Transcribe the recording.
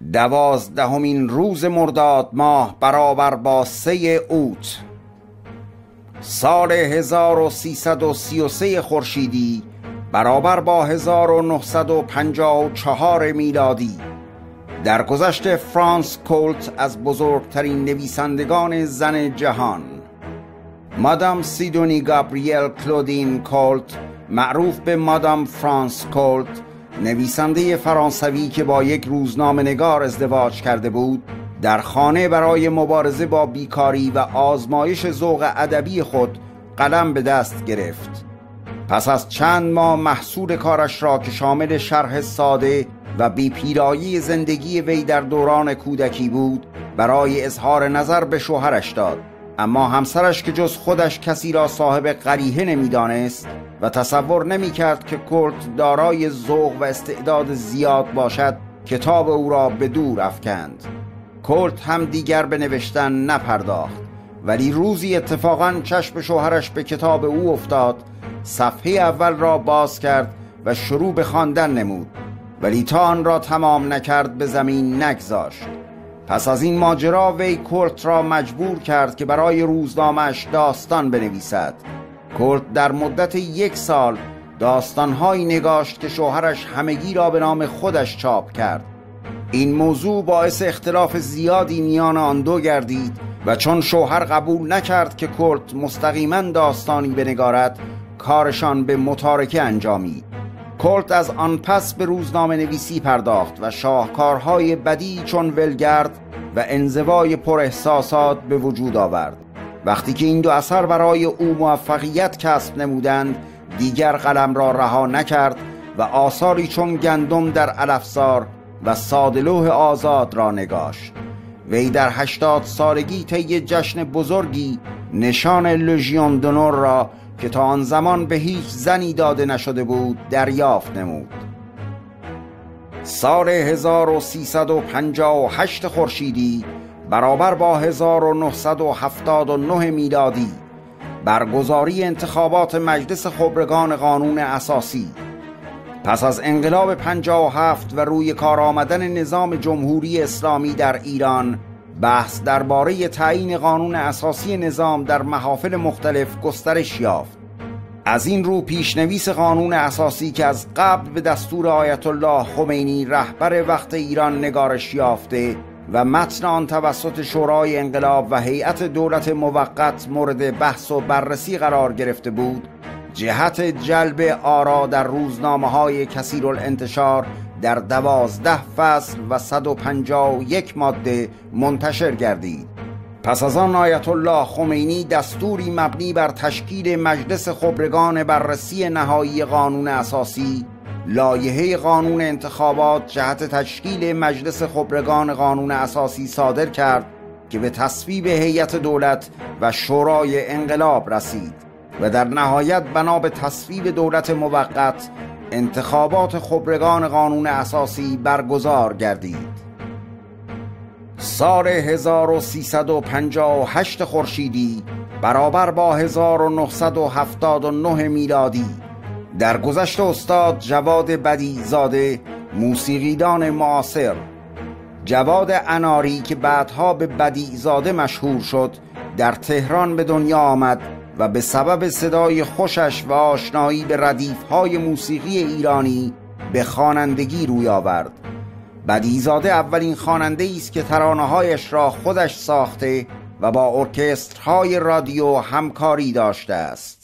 12مین روز مرداد ماه برابر با 3 اوت سال 1333 خورشیدی برابر با 1954 میلادی درگذشت فرانس کولت از بزرگترین نویسندگان زن جهان. مادام سیدونی گابریل کلودین کولت، معروف به مادام فرانس کولت، نویسنده فرانسوی که با یک روزنامه‌نگار ازدواج کرده بود، در خانه برای مبارزه با بیکاری و آزمایش ذوق ادبی خود قلم به دست گرفت. پس از چند ماه محصول کارش را که شامل شرح ساده و بی‌پیرایی زندگی وی در دوران کودکی بود، برای اظهار نظر به شوهرش داد. اما همسرش که جز خودش کسی را صاحب قریحه نمی‌دانست و تصور نمی‌کرد که کولت دارای ذوق و استعداد زیاد باشد، کتاب او را به دور افکند. کولت هم دیگر به نوشتن نپرداخت، ولی روزی اتفاقاً چشم شوهرش به کتاب او افتاد. صفحه اول را باز کرد و شروع به خواندن نمود، ولی تا آن را تمام نکرد به زمین نگذاشت. پس از این ماجرا وی کولت را مجبور کرد که برای روزنامه‌اش داستان بنویسد. کولت در مدت 1 سال داستان‌هایی نگاشت که شوهرش همگی را به نام خودش چاپ کرد. این موضوع باعث اختلاف زیادی میان آن دو گردید و چون شوهر قبول نکرد که کولت مستقیما داستانی بنگارد، کارشان به متارکه انجامید. کولت از آن پس به روزنامه نویسی پرداخت و شاهکارهای بدی چون ولگرد و انزوای پر احساسات به وجود آورد. وقتی که این 2 اثر برای او موفقیت کسب نمودند، دیگر قلم را رها نکرد و آثاری چون گندم در علفزار و ساده‌لوح آزاد را نگاشت. وی در 80 سالگی طی جشن بزرگی نشان لژیون دونور را که تا آن زمان به هیچ زنی داده نشده بود دریافت نمود. سال 1358 خورشیدی برابر با 1979 میلادی برگزاری انتخابات مجلس خبرگان قانون اساسی. پس از انقلاب 57 و روی کار آمدن نظام جمهوری اسلامی در ایران، بحث درباره تعیین قانون اساسی نظام در محافل مختلف گسترش یافت. از این رو پیشنویس قانون اساسی که از قبل به دستور آیت الله خمینی رهبر وقت ایران نگارش یافته و متن آن توسط شورای انقلاب و هیئت دولت موقت مورد بحث و بررسی قرار گرفته بود، جهت جلب آرا در روزنامه‌های کثیرالانتشار در 12 فصل و 151 ماده منتشر گردید. پس از آن آیت الله خمینی دستوری مبنی بر تشکیل مجلس خبرگان بررسی نهایی قانون اساسی، لایحه قانون انتخابات جهت تشکیل مجلس خبرگان قانون اساسی صادر کرد که به تصویب هیئت دولت و شورای انقلاب رسید و در نهایت بنا به تصویب دولت موقت انتخابات خبرگان قانون اساسی برگزار گردید. سال 1358 خورشیدی برابر با 1979 میلادی درگذشت استاد جواد بدیع‌زاده، موسیقیدان معاصر. جواد اناری که بعدها به بدیع‌زاده مشهور شد، در تهران به دنیا آمد و به سبب صدای خوشش و آشنایی به ردیف‌های موسیقی ایرانی به خوانندگی روی آورد. بدیع‌زاده اولین خواننده‌ای است که ترانه‌هایش را خودش ساخته و با ارکسترهای رادیو همکاری داشته است.